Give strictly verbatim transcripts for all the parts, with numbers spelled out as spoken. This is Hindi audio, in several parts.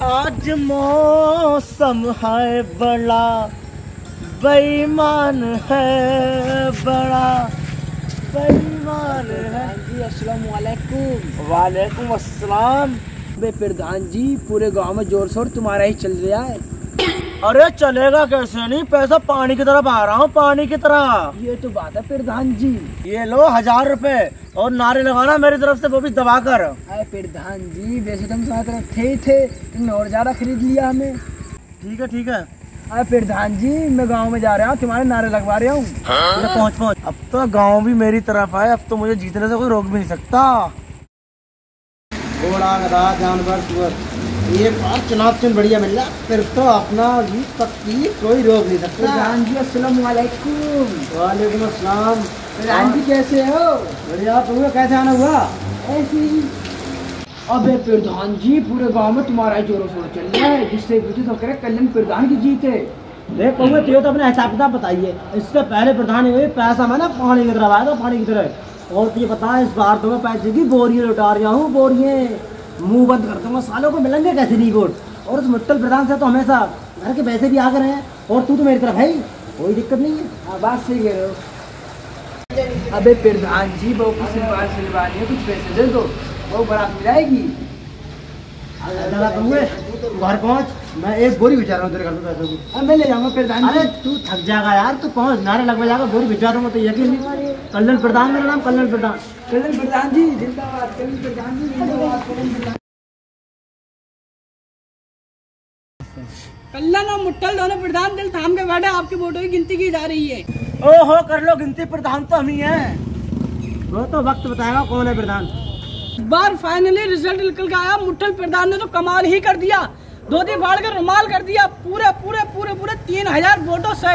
आज मौसम है बड़ा बेईमान है, बड़ा बेईमान है जी। अस्सलाम वालेकुम। वालेकुम अस्सलाम। बे प्रधान जी, पूरे गांव में जोर शोर तुम्हारा ही चल रहा है। अरे चलेगा कैसे नहीं, पैसा पानी की तरफ आ रहा हूँ, पानी की तरह। ये तो बात है प्रधान जी। ये लो हजार रुपए और नारे लगाना मेरी तरफ से, वो भी दबा कर। अरे प्रधान जी, वैसे तुम तुम्हारी तरफ थे ही थे, तुमने और ज्यादा खरीद लिया हमें। ठीक है ठीक है। अरे प्रधान जी, मैं गांव में जा रहा हूँ, तुम्हारे नारे लगवा रहा हूँ। हाँ? पहुँच पहुँच। अब तो गांव भी मेरी तरफ है, अब तो मुझे जीतने से कोई रोक भी नहीं सकता। घोड़ा गधा जानवर सुअर एक बार चुनाव चुन बढ़िया मिल रहा, फिर तो अपना जीत पक्की, कोई रोक नहीं सकता। प्रधान जी अस्सलाम वालेकुम। वालेकुम अस्सलाम। प्रधान जी कैसे हो? बढ़िया। तुम्हें कैसे आना हुआ? ऐसे ही। अबे प्रधान जी, पूरे गांव में तुम्हारा ही जोरों शोर चल रहा है, जिससे पूछे तो करे कल्याण प्रधान की जीत है। देख कौवे, तो अपने हिसाब किताब बताइए। इससे पहले प्रधान हुए पैसा मैं ना पानी की तरफ आया था, पानी की तरह। और तुझे पता है इस बार तो मैं पैसे की बोरियां लुटा रहा हूँ, बोरियां। मुंह बंद कर दूंगा, सालों को मिलेंगे कैसे नहीं वोट। और उस मुट्टल प्रधान से तो हमेशा घर के पैसे भी आ गए हैं, और तू तो मेरी तरफ है ही, कोई दिक्कत नहीं है। हाँ, बात सही कह रहे हो। अबे प्रधान जी, बहू की सिलवार सिलवानी है, कुछ पैसे दे दो, बहू बारात में जाएगी। घर पहुँच, मैं एक बोरी बिछा रहा हूँ तेरे घर में पैसों की। अब मैं ले जाऊंगा प्रधान जी। अरे तू थक जाएगा यार, तू पहुँच, नारे लगवा जाएगा, बोरी बिछा दूंगा तो यकीन नहीं। कल्याण प्रधान, मेरा नाम कल्याण प्रधान। कल्याण प्रधान जी जिंदाबाद, कल्याण प्रधान जी जिंदाबाद, कल्याण प्रधान। कल्याण और मुट्टल दोनों प्रधान दिल थाम के बैठे, आपकी वोटों की गिनती की जा रही है। ओहो, कर लो गिनती, प्रधान तो हम ही हैं। वो तो वक्त बताएगा कौन है प्रधान। इस बार फाइनली रिजल्ट निकल के आया, मुट्टल प्रधान ने तो कमाल ही कर दिया, धोती फाड़ के रुमाल कर दिया, पूरे पूरे पूरे पूरे तीन हजार वोटों से।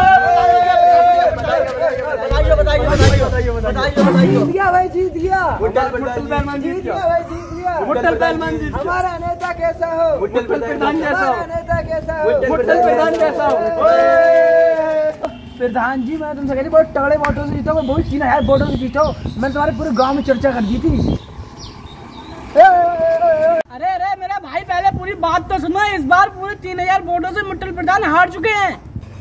जीत गया भाई, जीत गया। मुट्टल पहलवान जीत गया भाई, जीत गया। मुट्टल पहलवान जीत गया। हमारा नेता कैसा हो? मुट्टल प्रधान जैसा हो। हमारा नेता कैसा हो? मुट्टल प्रधान जैसा हो। प्रधान जी, मैं तुमसे कह रही बहुत तगड़े वोटों से जीतो, बहुत तीन हजार वोटों से जीतो। मैंने तुम्हारे पूरे गांव में चर्चा कर दी थी। अरे अरे मेरा भाई, पहले पूरी बात तो सुनो। इस बार पूरे तीन हजार वोटों से मुट्टल प्रधान हार चुके हैं।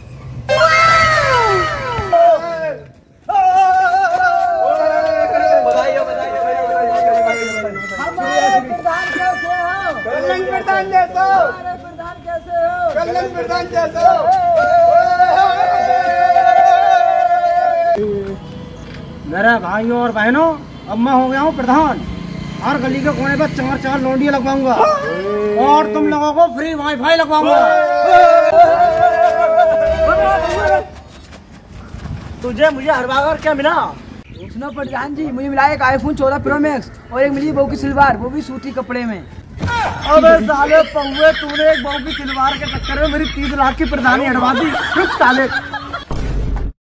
प्रधान कैसे हो? कल्याण प्रधान जैसा हो। प्रधान कैसे हो? कल्याण प्रधान जैसा हो। मेरे भाइयों और बहनों, अब मैं हो गया हूँ प्रधान। हर गली के कोने पर चार चार लौंडियां लगवाऊंगा, और तुम लोगों को फ्री वाईफाई लगवाऊंगा। तुझे मुझे हरवा कर क्या मिला? सुनो प्रधान जी, मुझे मिला एक आईफोन चौदह प्रो मैक्स, और एक मिली बहू की सिलवार, वो भी सूती कपड़े में। अबे साले पौवे, तूने एक बहू की सिलवार के चक्कर में मेरी तीस लाख की प्रधानी हटवा दी। साले